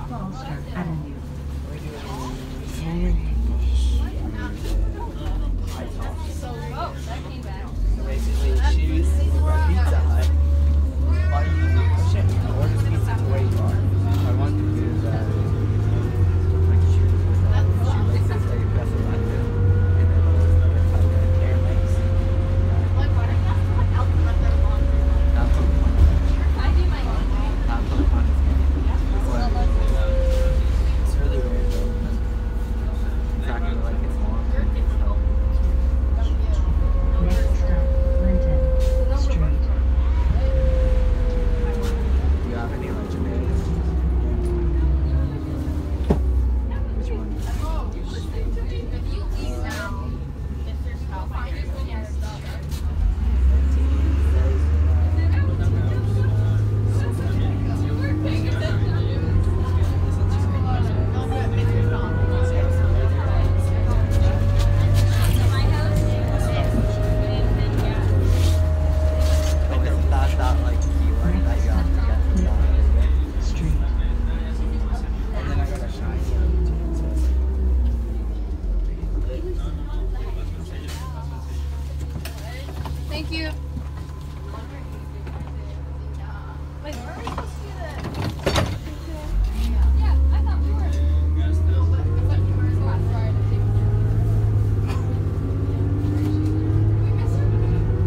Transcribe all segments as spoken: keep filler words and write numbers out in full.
Foster Avenue. Oh, that came back. So basically, choose Pizza Hut. All you do is shit, order pizza to where you are. I want to do that. Like shoot, shoelaces that you press a button, and then it's like an air maze. Like what? Like out the front there long. Not Pokemon. I do my own. Not Pokemon is good. It's really weird though. It's not gonna like it's long. Next stop, Linton Street. Do you have any legendaries? Which one? If you leave now, if there's no fire, yes. Oh, isn't that that like keyword that you have to get to the other Street. And then I got a shiny on too, so it's like Thank you. Wait, where are we supposed to do that? Yeah, I thought we were. I thought you were as well. Sorry, I didn't take we missed her.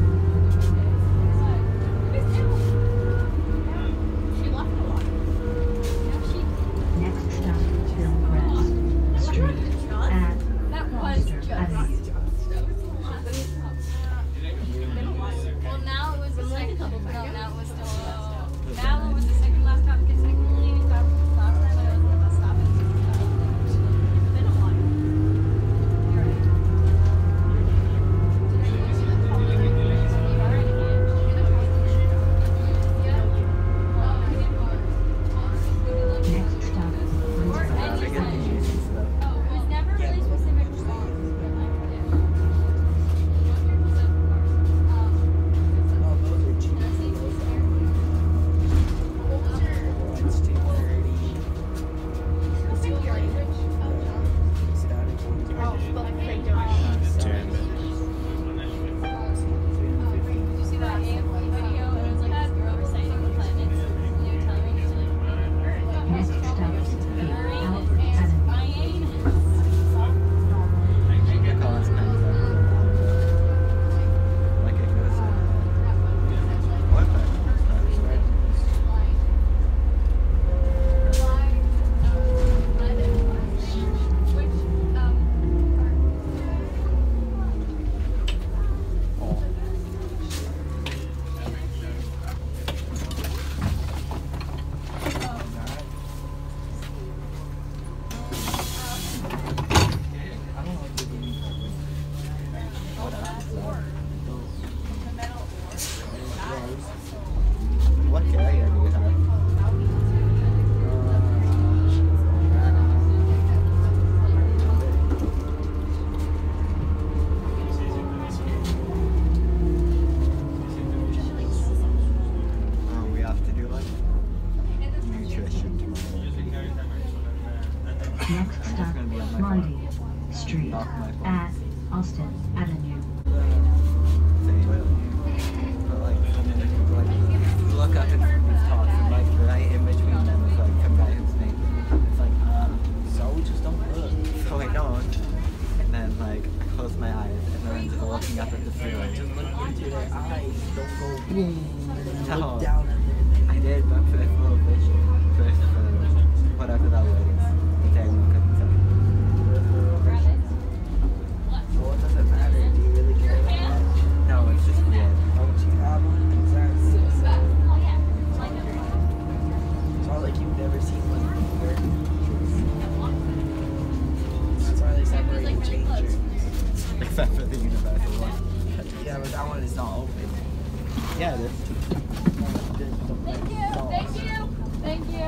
We missed Emily. She left a lot. Yeah, she. Next stop, Hill Rd Street. At That was Foster just. Avenue. Well, now it was the second. No, now it was still. Now it was the second last stop because technically we stopped last time I was on the bus stop. It's been a while. Next stop, Linton. I get the easy stuff. It was never really specific songs. Oh, those are cheap. It's two thirty. Did you see that A M P video? It was like this girl reciting the planets. And they were telling me to Next stop, Albert Avenue. They call us kind of like it goes in what the I don't know what to do. What else is that? What carrier do you have? Um, we have to do like nutrition tomorrow. Next stop, Lundy Street. At Austin Avenue. But like, like, you look up and these talks, and like right in between them is like some guy who's naked. It's like, uh, so just don't look. So I don't. And then like I close my eyes, and then I'm just looking up at the ceiling. Just look into their eyes. Don't go No. look down at them. I did, but for this little vision, for uh, whatever that was, the tag one couldn't say. So what does it matter? Do you really care about that? No, it's just weird. Don't you have one? Exactly. It's not like you've never seen one before. That's why they separate and change it. Except for the universal one. Yeah, but that one is not open. Yeah, it is. Thank you. Thank you. Thank you.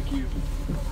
you.